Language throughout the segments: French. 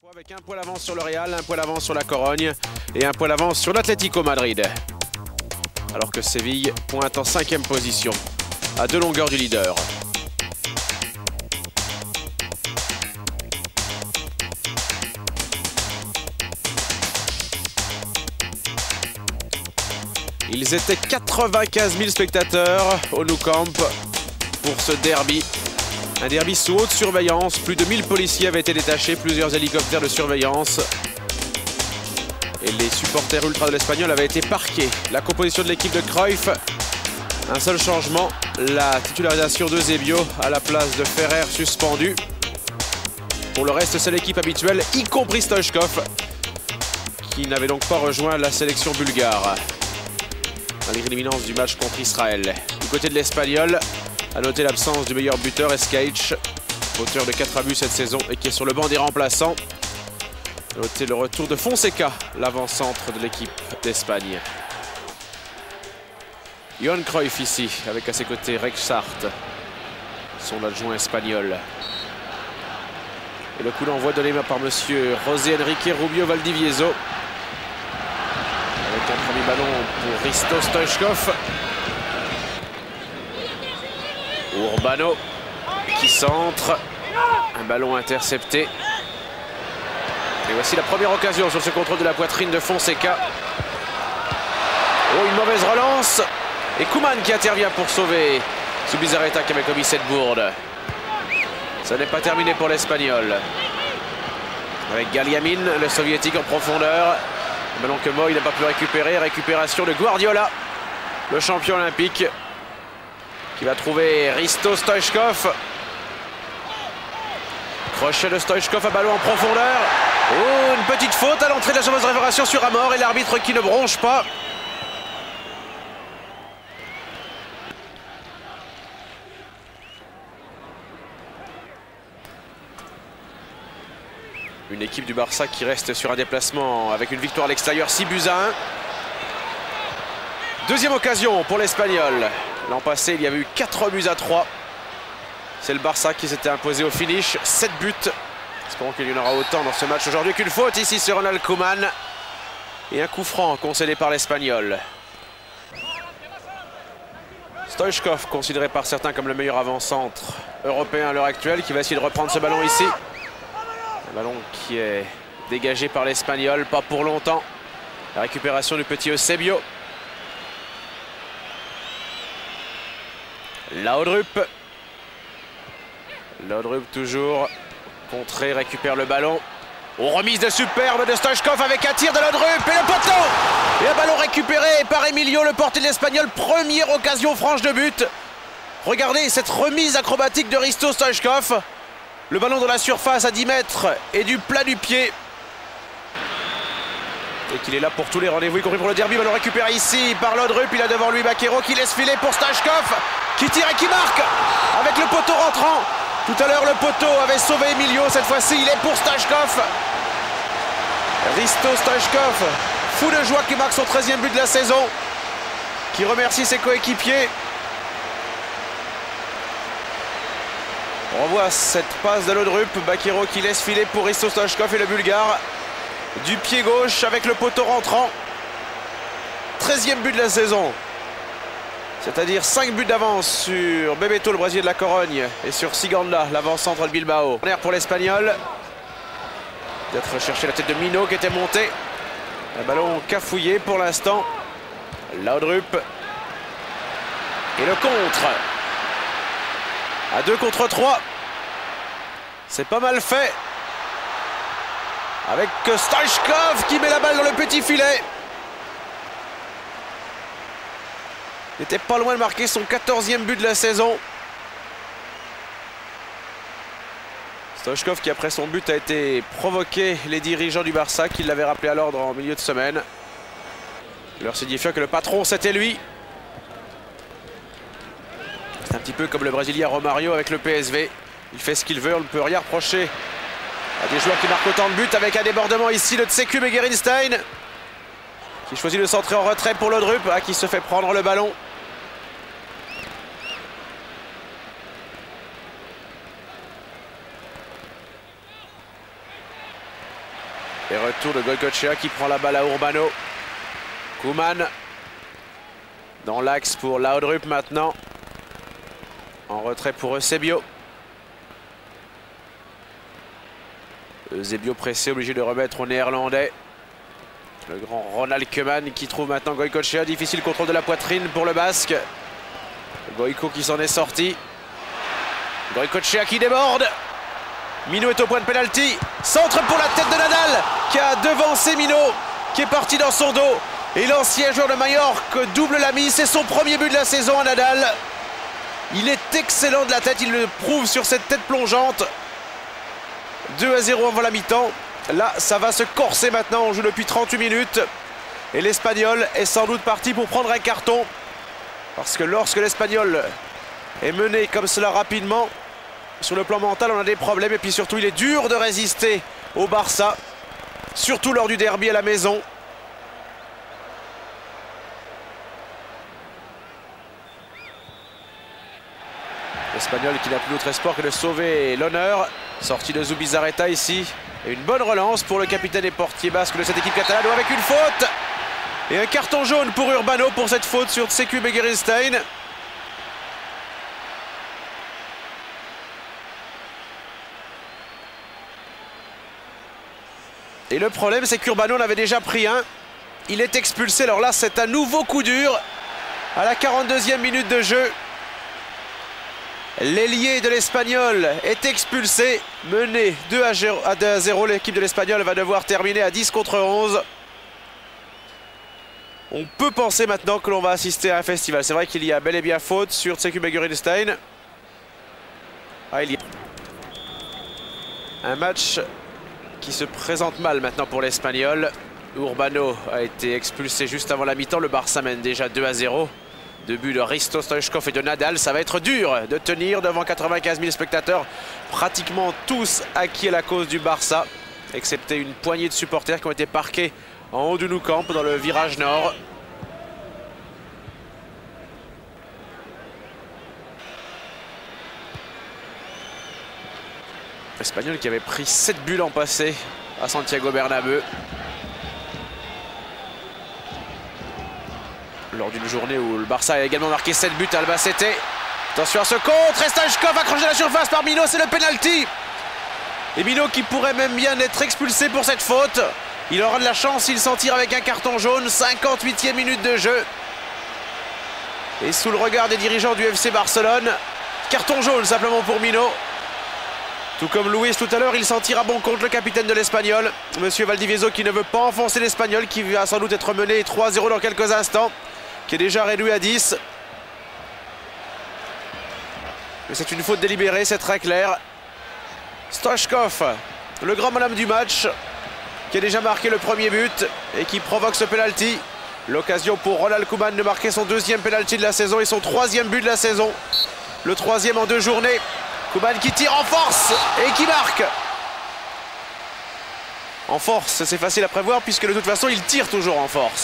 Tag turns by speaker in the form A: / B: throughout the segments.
A: Avec un point d'avance sur le Real, un point d'avance sur la Corogne et un point d'avance sur l'Atlético Madrid. Alors que Séville pointe en 5e position, à 2 longueurs du leader. Ils étaient 95 000 spectateurs au Nou Camp pour ce derby. Un derby sous haute surveillance. Plus de 1000 policiers avaient été détachés, plusieurs hélicoptères de surveillance. Et les supporters ultra de l'Espagnol avaient été parqués. La composition de l'équipe de Cruyff, un seul changement, la titularisation de Zebio à la place de Ferrer suspendu. Pour le reste, c'est l'équipe habituelle, y compris Stoichkov, qui n'avait donc pas rejoint la sélection bulgare, malgré l'imminence du match contre Israël. Du côté de l'Espagnol, à noter l'absence du meilleur buteur, Escaich, auteur de 4 buts cette saison et qui est sur le banc des remplaçants. À noter le retour de Fonseca, l'avant-centre de l'équipe d'Espagne. Johan Cruyff ici, avec à ses côtés Rexhart, son adjoint espagnol. Et le coup d'envoi donné par monsieur José Enrique Rubio Valdivieso. Avec un premier ballon pour Hristo Stoichkov. Urbano qui centre, un ballon intercepté. Et voici la première occasion sur ce contrôle de la poitrine de Fonseca. Oh, une mauvaise relance. Et Koeman qui intervient pour sauver Zubizarreta qui avait commis cette bourde. Ça n'est pas terminé pour l'Espagnol. Avec Galiamin, le soviétique en profondeur. Un ballon que Moy n'a pas pu récupérer. Récupération de Guardiola, le champion olympique, qui va trouver Hristo Stoichkov. Crochet de Stoichkov, à ballon en profondeur. Oh, une petite faute à l'entrée de la fameuse réparation sur Amor et l'arbitre qui ne bronche pas. Une équipe du Barça qui reste sur un déplacement avec une victoire à l'extérieur, 6-1. Deuxième occasion pour l'Espagnol. L'an passé, il y avait eu 4-3. C'est le Barça qui s'était imposé au finish. 7 buts. Espérons qu'il y en aura autant dans ce match aujourd'hui. Qu'une faute ici sur Ronald Koeman. Et un coup franc concédé par l'Espagnol. Stoichkov, considéré par certains comme le meilleur avant-centre européen à l'heure actuelle, qui va essayer de reprendre ce ballon ici. Un ballon qui est dégagé par l'Espagnol, pas pour longtemps. La récupération du petit Eusebio. Laudrup. Laudrup toujours contré, récupère le ballon. Oh, remise de superbe de Stoichkov avec un tir de Laudrup et le poteau. Et un ballon récupéré par Emilio, le portier de l'Espagnol. Première occasion franche de but. Regardez cette remise acrobatique de Hristo Stoichkov. Le ballon dans la surface à 10 mètres et du plat du pied. Et qu'il est là pour tous les rendez-vous, y compris pour le derby. Ballon récupéré ici par Laudrup. Il a devant lui Baquero qui laisse filer pour Stoichkov, qui tire et qui marque avec le poteau rentrant. Tout à l'heure, le poteau avait sauvé Emilio. Cette fois-ci, il est pour Stoichkov. Hristo Stoichkov, fou de joie, qui marque son 13e but de la saison, qui remercie ses coéquipiers. On revoit cette passe de Laudrup. Baquero qui laisse filer pour Hristo Stoichkov et le Bulgare du pied gauche avec le poteau rentrant. 13e but de la saison. C'est-à-dire 5 buts d'avance sur Bebeto, le Brésilien de la Corogne, et sur Siganda, l'avant-centre de Bilbao. Corner pour l'Espagnol. Peut-être rechercher la tête de Mino qui était monté. Un ballon cafouillé pour l'instant. Laudrup. Et le contre. À 2 contre 3. C'est pas mal fait. Avec Stoichkov qui met la balle dans le petit filet. Il n'était pas loin de marquer son 14e but de la saison. Stoichkov qui, après son but, a été provoqué les dirigeants du Barça qui l'avaient rappelé à l'ordre en milieu de semaine, leur signifiant que le patron c'était lui. C'est un petit peu comme le Brésilien Romario avec le PSV. Il fait ce qu'il veut, on ne peut rien reprocher à des joueurs qui marquent autant de buts. Avec un débordement ici de Tsekum et Gerinstein, qui choisit de centrer en retrait pour Laudrup, qui se fait prendre le ballon. Et retour de Goycochea qui prend la balle à Urbano. Koeman dans l'axe pour Laudrup maintenant. En retrait pour Eusebio. Eusebio pressé, obligé de remettre au néerlandais. Le grand Ronald Koeman qui trouve maintenant Goycochea. Difficile contrôle de la poitrine pour le Basque. Goyco qui s'en est sorti. Goycochea qui déborde. Minot est au point de pénalty. Centre pour la tête de Nadal qui a devancé Minot, qui est parti dans son dos. Et l'ancien joueur de Majorque double la mise. C'est son premier but de la saison à Nadal. Il est excellent de la tête. Il le prouve sur cette tête plongeante. 2-0 avant la mi-temps. Là, ça va se corser maintenant. On joue depuis 38 minutes. Et l'Espagnol est sans doute parti pour prendre un carton. Parce que lorsque l'Espagnol est mené comme cela rapidement, sur le plan mental, on a des problèmes. Et puis surtout, il est dur de résister au Barça. Surtout lors du derby à la maison. L'Espagnol qui n'a plus d'autre espoir que de sauver l'honneur. Sortie de Zubizarreta ici. Et une bonne relance pour le capitaine et portier basque de cette équipe catalane avec une faute. Et un carton jaune pour Urbano pour cette faute sur Tseku Begiristain. Et le problème, c'est qu'Urbano en avait déjà pris un. Il est expulsé. Alors là, c'est un nouveau coup dur à la 42e minute de jeu. L'ailier de l'Espagnol est expulsé, mené 2-0. L'équipe de l'Espagnol va devoir terminer à 10 contre 11. On peut penser maintenant que l'on va assister à un festival. C'est vrai qu'il y a bel et bien faute sur Tseku Begiristain. Ah, il y a un match qui se présente mal maintenant pour l'Espagnol. Urbano a été expulsé juste avant la mi-temps. Le Barça mène déjà 2-0. Deux buts de Hristo Stoichkov et de Nadal. Ça va être dur de tenir devant 95 000 spectateurs. Pratiquement tous acquis à la cause du Barça, excepté une poignée de supporters qui ont été parqués en haut du Nou Camp dans le virage nord. L'Espagnol qui avait pris 7 buts l'an passé à Santiago Bernabéu. Lors d'une journée où le Barça a également marqué 7 buts à Albacete. Attention à ce contre, Stoichkov accroché à la surface par Minot, c'est le penalty. Et Minot qui pourrait même bien être expulsé pour cette faute. Il aura de la chance s'il s'en tire avec un carton jaune. 58e minute de jeu. Et sous le regard des dirigeants du FC Barcelone, carton jaune simplement pour Minot. Tout comme Luis tout à l'heure, il s'en tire à bon compte, le capitaine de l'Espagnol. Monsieur Valdivieso qui ne veut pas enfoncer l'Espagnol, qui va sans doute être mené 3-0 dans quelques instants, qui est déjà réduit à 10. Mais c'est une faute délibérée, c'est très clair. Stoichkov, le grand madame du match, qui a déjà marqué le premier but et qui provoque ce penalty. L'occasion pour Ronald Koeman de marquer son deuxième penalty de la saison et son troisième but de la saison. Le troisième en 2 journées. Koeman qui tire en force et qui marque. En force, c'est facile à prévoir puisque de toute façon, il tire toujours en force.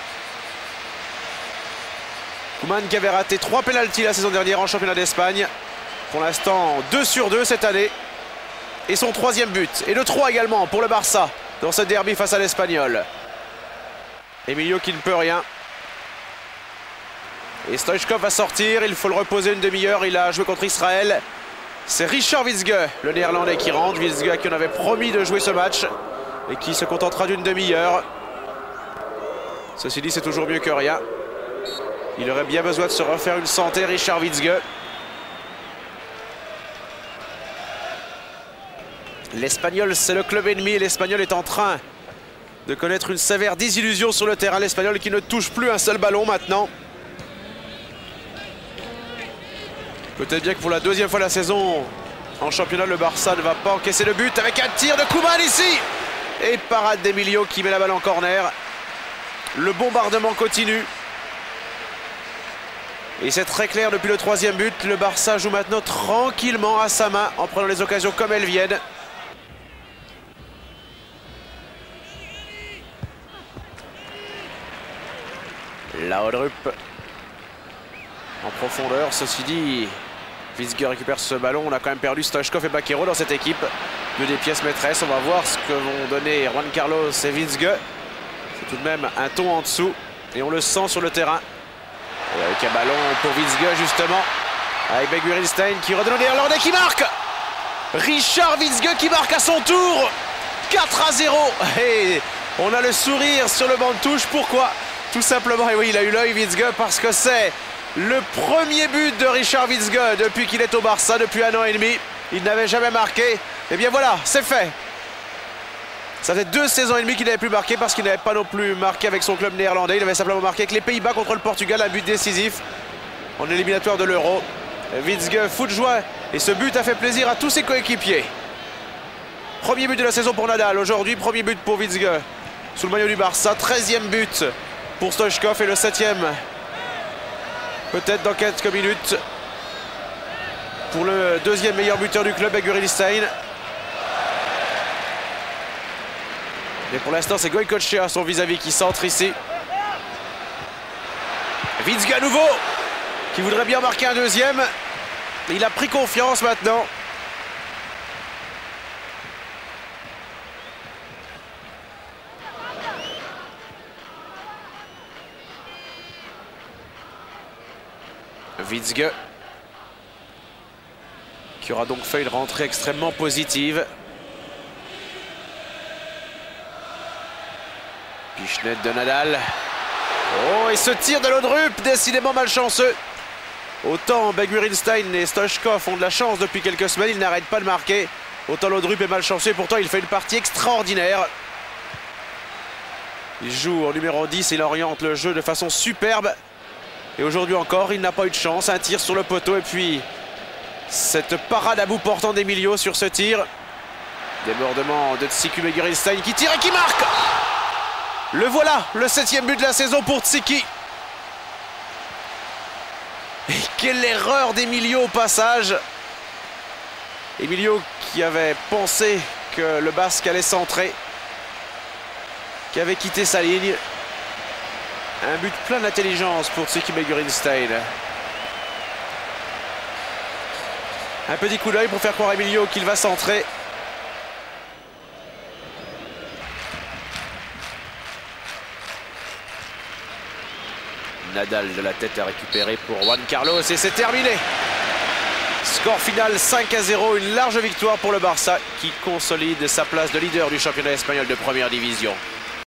A: Koeman qui avait raté 3 pénaltys la saison dernière en championnat d'Espagne. Pour l'instant, 2 sur 2 cette année. Et son troisième but. Et le 3 également pour le Barça dans ce derby face à l'Espagnol. Emilio qui ne peut rien. Et Stoichkov va sortir. Il faut le reposer une demi-heure. Il a joué contre Israël. C'est Richard Witzke, le néerlandais, qui rentre. Witzke à qui on avait promis de jouer ce match et qui se contentera d'une demi-heure. Ceci dit, c'est toujours mieux que rien. Il aurait bien besoin de se refaire une santé, Richard Witzke. L'Espagnol, c'est le club ennemi. L'Espagnol est en train de connaître une sévère désillusion sur le terrain. L'Espagnol qui ne touche plus un seul ballon maintenant. Peut-être bien que pour la deuxième fois de la saison en championnat, le Barça ne va pas encaisser le but avec un tir de Koeman ici. Et parade d'Emilio qui met la balle en corner. Le bombardement continue. Et c'est très clair depuis le troisième but. Le Barça joue maintenant tranquillement à sa main en prenant les occasions comme elles viennent. Laudrup en profondeur, ceci dit, Witzke récupère ce ballon. On a quand même perdu Stoichkov et Baquero dans cette équipe. deux des pièces maîtresses. On va voir ce que vont donner Juan Carlos et Witzke. C'est tout de même un ton en dessous et on le sent sur le terrain. Et avec un ballon pour Witzke justement, avec Beguirenstein qui redonne au Néerlandais qui marque. Richard Witzke qui marque à son tour. 4-0. Et on a le sourire sur le banc de touche. Pourquoi? Tout simplement, et oui, il a eu l'œil Witzke, parce que c'est le premier but de Richard Witzke depuis qu'il est au Barça, depuis 1 an et demi. Il n'avait jamais marqué. Et bien voilà, c'est fait. Ça fait 2 saisons et demie qu'il n'avait plus marqué, parce qu'il n'avait pas non plus marqué avec son club néerlandais. Il avait simplement marqué avec les Pays-Bas contre le Portugal, un but décisif en éliminatoire de l'Euro. Witzke fout de joie et ce but a fait plaisir à tous ses coéquipiers. Premier but de la saison pour Nadal aujourd'hui, premier but pour Witzke sous le maillot du Barça, 13e but pour Stoichkov et le 7e peut-être dans quelques minutes pour le deuxième meilleur buteur du club, Beguirenstein. Mais pour l'instant, c'est Goycochea, son vis-à-vis, qui centre ici. Witzke à nouveau, qui voudrait bien marquer un deuxième. Il a pris confiance maintenant. Witzke, qui aura donc fait une rentrée extrêmement positive. Pichenette de Nadal. Oh, et ce tir de Laudrup, décidément malchanceux. Autant Beguirenstein et Stoichkov ont de la chance depuis quelques semaines, ils n'arrêtent pas de marquer. Autant Laudrup est malchanceux, pourtant il fait une partie extraordinaire. Il joue en numéro 10, il oriente le jeu de façon superbe. Et aujourd'hui encore, il n'a pas eu de chance. Un tir sur le poteau et puis cette parade à bout portant d'Emilio sur ce tir. Débordement de Tziku Beguirenstein qui tire et qui marque. Le voilà, le 7e but de la saison pour Tziku. Et quelle erreur d'Emilio au passage. Emilio qui avait pensé que le Basque allait centrer, qui avait quitté sa ligne. Un but plein d'intelligence pour Tziku Beguirenstein. Un petit coup d'œil pour faire croire à Emilio qu'il va centrer. Nadal de la tête à récupérer pour Juan Carlos et c'est terminé. Score final 5-0, une large victoire pour le Barça qui consolide sa place de leader du championnat espagnol de première division.